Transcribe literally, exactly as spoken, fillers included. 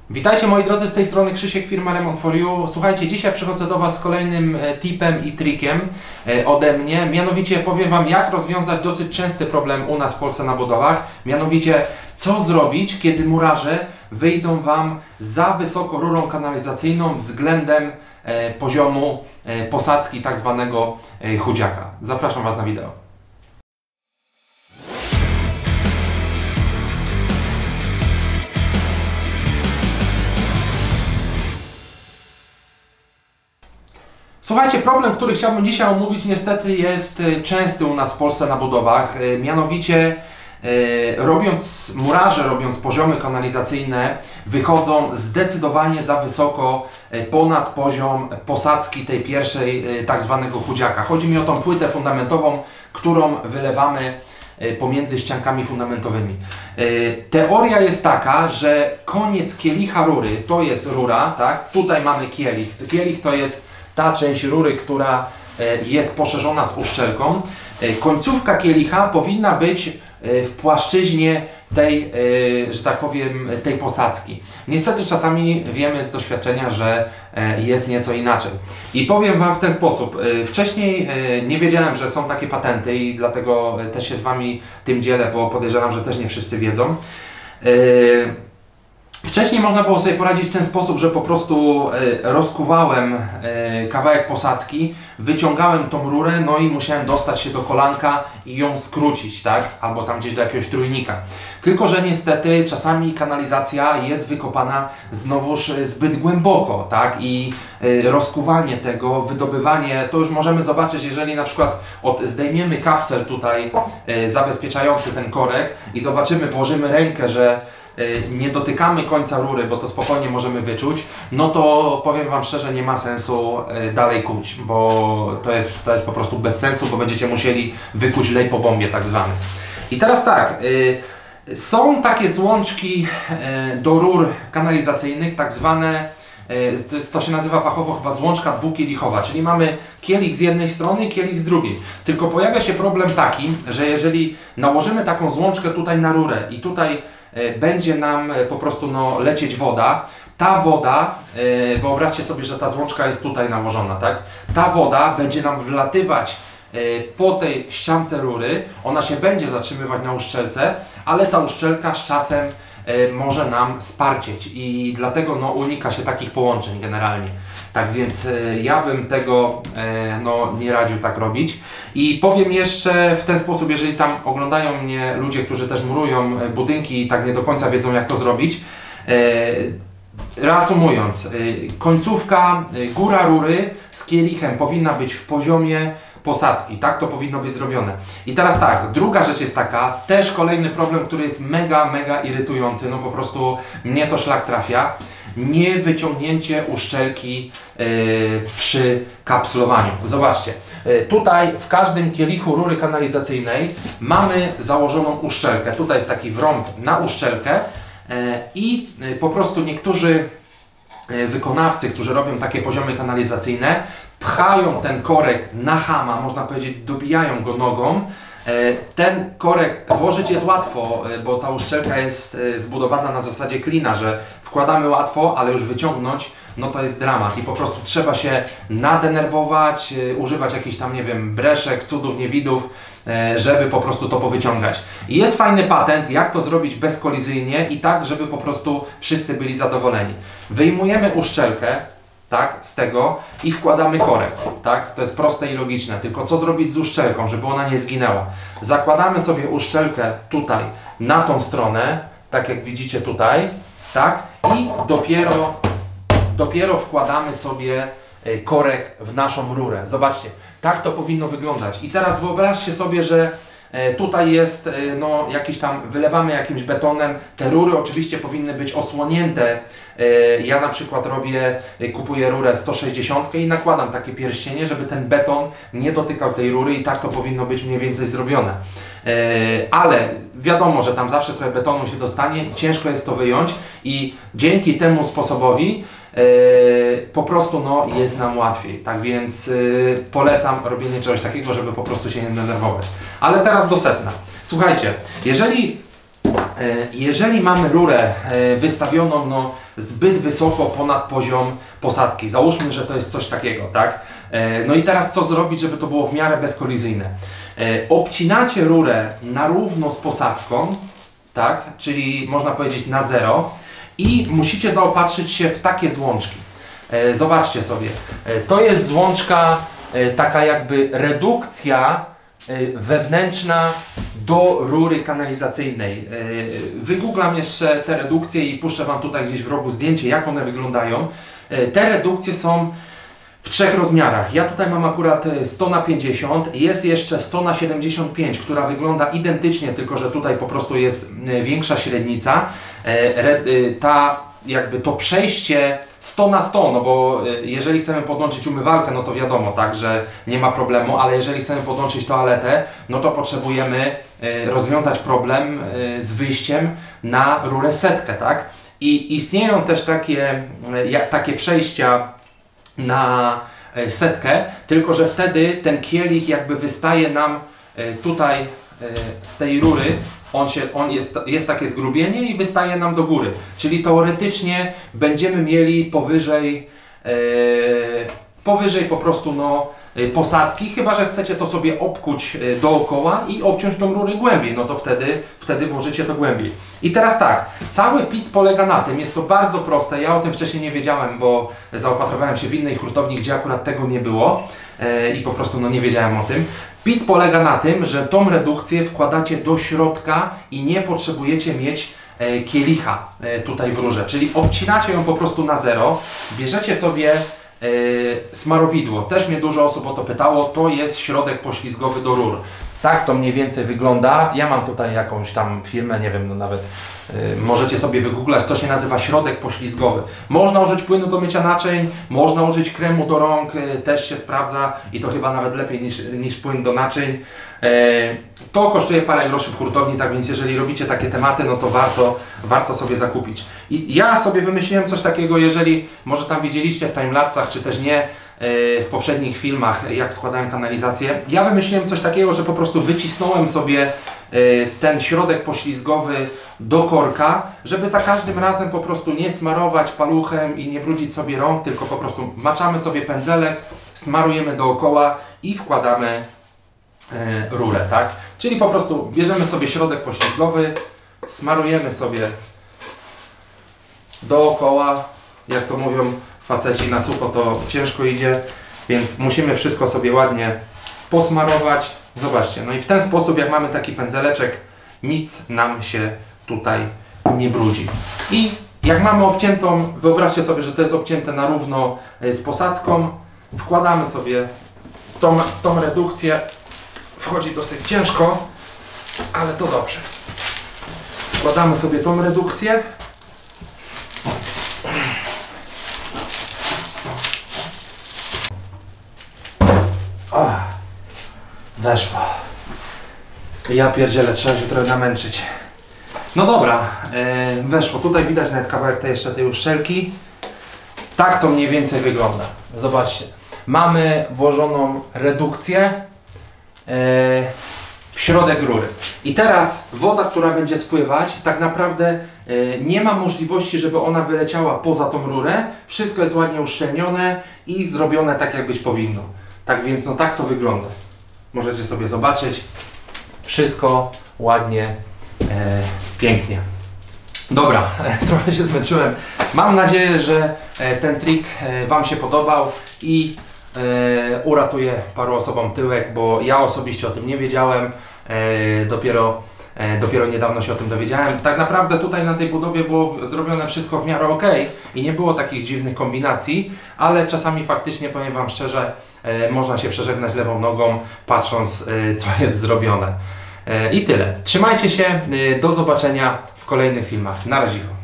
Witajcie moi drodzy, z tej strony Krzysiek, firma Remont for You. Słuchajcie, dzisiaj przychodzę do Was z kolejnym tipem i trikiem ode mnie. Mianowicie powiem Wam, jak rozwiązać dosyć częsty problem u nas w Polsce na budowach. Mianowicie, co zrobić, kiedy murarze wyjdą Wam za wysoko rurą kanalizacyjną względem poziomu posadzki tak zwanego chudziaka. Zapraszam Was na wideo. Słuchajcie, problem, który chciałbym dzisiaj omówić, niestety jest częsty u nas w Polsce na budowach. Mianowicie robiąc, murarze robiąc poziomy kanalizacyjne wychodzą zdecydowanie za wysoko ponad poziom posadzki tej pierwszej tak zwanego chudziaka. Chodzi mi o tą płytę fundamentową, którą wylewamy pomiędzy ściankami fundamentowymi. Teoria jest taka, że koniec kielicha rury to jest rura, tak? Tutaj mamy kielich. Kielich to jest ta część rury, która jest poszerzona z uszczelką. Końcówka kielicha powinna być w płaszczyźnie tej, że tak powiem, tej posadzki. Niestety czasami wiemy z doświadczenia, że jest nieco inaczej. I powiem Wam w ten sposób. Wcześniej nie wiedziałem, że są takie patenty i dlatego też się z Wami tym dzielę, bo podejrzewam, że też nie wszyscy wiedzą. Wcześniej można było sobie poradzić w ten sposób, że po prostu e, rozkuwałem e, kawałek posadzki, wyciągałem tą rurę, no i musiałem dostać się do kolanka i ją skrócić, tak? Albo tam gdzieś do jakiegoś trójnika. Tylko że niestety czasami kanalizacja jest wykopana znowuż zbyt głęboko, tak? I e, rozkuwanie tego, wydobywanie, to już możemy zobaczyć, jeżeli na przykład od, zdejmiemy kapsel tutaj e, zabezpieczający ten korek i zobaczymy, włożymy rękę, że nie dotykamy końca rury, bo to spokojnie możemy wyczuć, no to powiem Wam szczerze, nie ma sensu dalej kuć, bo to jest, to jest po prostu bez sensu, bo będziecie musieli wykuć lej po bombie tak zwany. I teraz tak, y, są takie złączki y, do rur kanalizacyjnych, tak zwane, y, to się nazywa fachowo chyba złączka dwukielichowa, czyli mamy kielich z jednej strony i kielich z drugiej. Tylko pojawia się problem taki, że jeżeli nałożymy taką złączkę tutaj na rurę i tutaj będzie nam po prostu no, lecieć woda. Ta woda, yy, wyobraźcie sobie, że ta złączka jest tutaj nałożona, tak? Ta woda będzie nam wlatywać yy, po tej ściance rury, ona się będzie zatrzymywać na uszczelce, ale ta uszczelka z czasem yy, może nam sparcieć i dlatego no, unika się takich połączeń generalnie. Tak więc yy, ja bym tego yy, no, nie radził tak robić. I powiem jeszcze w ten sposób, jeżeli tam oglądają mnie ludzie, którzy też murują budynki i tak nie do końca wiedzą, jak to zrobić. Reasumując, końcówka, góra rury z kielichem powinna być w poziomie posadzki, tak to powinno być zrobione. I teraz tak, druga rzecz jest taka, też kolejny problem, który jest mega, mega irytujący, no po prostu mnie to szlak trafia. Nie wyciągnięcie uszczelki yy, przy kapslowaniu. Zobaczcie, yy, tutaj w każdym kielichu rury kanalizacyjnej mamy założoną uszczelkę. Tutaj jest taki wrąb na uszczelkę yy, i yy, po prostu niektórzy yy, wykonawcy, którzy robią takie poziomy kanalizacyjne, pchają ten korek na chama, można powiedzieć, dobijają go nogą. Ten korek włożyć jest łatwo, bo ta uszczelka jest zbudowana na zasadzie klina, że wkładamy łatwo, ale już wyciągnąć, no to jest dramat i po prostu trzeba się nadenerwować, używać jakichś tam, nie wiem, breszek, cudów, niewidów, żeby po prostu to powyciągać. I jest fajny patent, jak to zrobić bezkolizyjnie i tak, żeby po prostu wszyscy byli zadowoleni. Wyjmujemy uszczelkę, tak, z tego i wkładamy korek, tak, to jest proste i logiczne, tylko co zrobić z uszczelką, żeby ona nie zginęła. Zakładamy sobie uszczelkę tutaj na tą stronę, tak jak widzicie tutaj, tak, i dopiero, dopiero wkładamy sobie korek w naszą rurę. Zobaczcie, tak to powinno wyglądać. I teraz wyobraźcie sobie, że tutaj jest, no, jakiś tam, wylewamy jakimś betonem. Te rury oczywiście powinny być osłonięte. Ja na przykład robię, kupuję rurę sto sześćdziesiąt i nakładam takie pierścienie, żeby ten beton nie dotykał tej rury i tak to powinno być mniej więcej zrobione. Ale wiadomo, że tam zawsze trochę betonu się dostanie i ciężko jest to wyjąć i dzięki temu sposobowi Yy, po prostu no, jest nam łatwiej. Tak więc yy, polecam robienie czegoś takiego, żeby po prostu się nie denerwować. Ale teraz do sedna. Słuchajcie, jeżeli Jeżeli mamy rurę wystawioną no, zbyt wysoko ponad poziom posadki, załóżmy, że to jest coś takiego, tak? No i teraz co zrobić, żeby to było w miarę bezkolizyjne? Obcinacie rurę na równo z posadzką, tak? Czyli można powiedzieć na zero i musicie zaopatrzyć się w takie złączki. Zobaczcie sobie, to jest złączka, taka jakby redukcja wewnętrzna do rury kanalizacyjnej. Wygooglam jeszcze te redukcje i puszczę Wam tutaj gdzieś w rogu zdjęcie, jak one wyglądają. Te redukcje są w trzech rozmiarach. Ja tutaj mam akurat sto na pięćdziesiąt, jest jeszcze sto na siedemdziesiąt pięć, która wygląda identycznie, tylko że tutaj po prostu jest większa średnica. Ta jakby to przejście sto na sto, no bo jeżeli chcemy podłączyć umywalkę, no to wiadomo, tak, że nie ma problemu, ale jeżeli chcemy podłączyć toaletę, no to potrzebujemy rozwiązać problem z wyjściem na rurę setkę, tak? I istnieją też takie, jak, takie przejścia na setkę, tylko że wtedy ten kielich jakby wystaje nam tutaj z tej rury, on, się, on jest, jest takie zgrubienie i wystaje nam do góry. Czyli teoretycznie będziemy mieli powyżej, e, powyżej po prostu no, posadzki, chyba że chcecie to sobie obkuć dookoła i obciąć tą rurę głębiej, no to wtedy, wtedy włożycie to głębiej. I teraz tak, cały pic polega na tym, jest to bardzo proste, ja o tym wcześniej nie wiedziałem, bo zaopatrowałem się w innej hurtowni, gdzie akurat tego nie było e, i po prostu no, nie wiedziałem o tym. Pic polega na tym, że tą redukcję wkładacie do środka i nie potrzebujecie mieć e, kielicha e, tutaj w rurze, czyli obcinacie ją po prostu na zero, bierzecie sobie e, smarowidło, też mnie dużo osób o to pytało, to jest środek poślizgowy do rur. Tak to mniej więcej wygląda. Ja mam tutaj jakąś tam firmę, nie wiem, no nawet yy, możecie sobie wygooglać, to się nazywa środek poślizgowy. Można użyć płynu do mycia naczyń, można użyć kremu do rąk, yy, też się sprawdza i to chyba nawet lepiej niż, niż płyn do naczyń. Yy, to kosztuje parę groszy w hurtowni, tak więc jeżeli robicie takie tematy, no to warto, warto sobie zakupić. I ja sobie wymyśliłem coś takiego, jeżeli może tam widzieliście w timelapsach, czy też nie, w poprzednich filmach, jak składałem kanalizację. Ja wymyśliłem coś takiego, że po prostu wycisnąłem sobie ten środek poślizgowy do korka, żeby za każdym razem po prostu nie smarować paluchem i nie brudzić sobie rąk, tylko po prostu maczamy sobie pędzelek, smarujemy dookoła i wkładamy rurę, tak? Czyli po prostu bierzemy sobie środek poślizgowy, smarujemy sobie dookoła, jak to mówią faceci, na sucho to ciężko idzie, więc musimy wszystko sobie ładnie posmarować. Zobaczcie, no i w ten sposób, jak mamy taki pędzeleczek, nic nam się tutaj nie brudzi. I jak mamy obciętą, wyobraźcie sobie, że to jest obcięte na równo z posadzką, wkładamy sobie tą, tą redukcję. Wchodzi dosyć ciężko, ale to dobrze. Wkładamy sobie tą redukcję. O, weszło. Ja pierdzielę, trzeba się trochę namęczyć. No dobra, yy, weszło. Tutaj widać nawet kawałek tej jeszcze tej uszczelki. Tak to mniej więcej wygląda. Zobaczcie. Mamy włożoną redukcję yy, w środek rury. I teraz woda, która będzie spływać, tak naprawdę yy, nie ma możliwości, żeby ona wyleciała poza tą rurę. Wszystko jest ładnie uszczelnione i zrobione tak, jak być powinno. Tak więc no tak to wygląda. Możecie sobie zobaczyć. Wszystko ładnie, e, pięknie. Dobra, trochę się zmęczyłem. Mam nadzieję, że e, ten trik e, Wam się podobał i e, uratuje paru osobom tyłek, bo ja osobiście o tym nie wiedziałem. E, dopiero, e, dopiero niedawno się o tym dowiedziałem. Tak naprawdę tutaj na tej budowie było zrobione wszystko w miarę ok i nie było takich dziwnych kombinacji, ale czasami faktycznie, powiem Wam szczerze, e, można się przeżegnać lewą nogą, patrząc e, co jest zrobione. I tyle. Trzymajcie się, do zobaczenia w kolejnych filmach. Na razie.